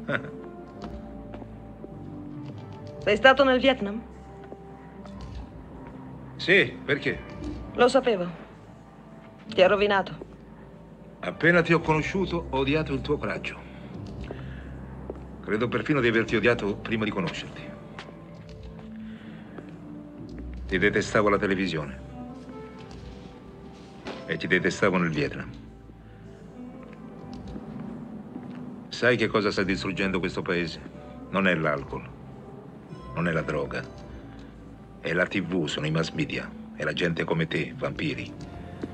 Sei stato nel Vietnam? Sì, perché? Lo sapevo. Ti ha rovinato. Appena ti ho conosciuto, ho odiato il tuo coraggio. Credo perfino di averti odiato prima di conoscerti. Ti detestavo alla televisione. E ti detestavo nel Vietnam. Sai che cosa sta distruggendo questo paese? Non è l'alcol, non è la droga. È la TV, sono i mass media. È la gente come te, vampiri.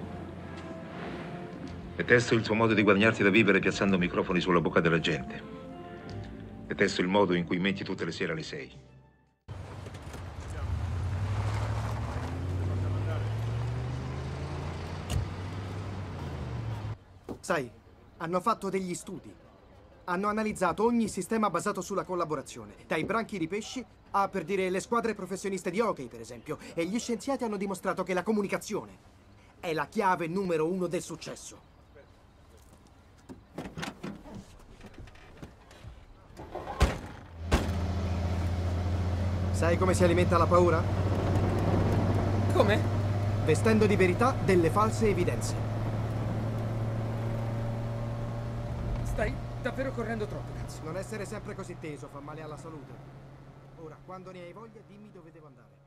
Detesto il tuo modo di guadagnarti da vivere piazzando microfoni sulla bocca della gente. Detesto il modo in cui metti tutte le sere alle 6. Sai, hanno fatto degli studi. Hanno analizzato ogni sistema basato sulla collaborazione, dai branchi di pesci a, per dire, le squadre professioniste di hockey, per esempio. E gli scienziati hanno dimostrato che la comunicazione è la chiave numero 1 del successo. Sai come si alimenta la paura? Come? Vestendo di verità delle false evidenze. Stai davvero correndo troppo, cazzo. Non essere sempre così teso fa male alla salute. Ora, quando ne hai voglia, dimmi dove devo andare.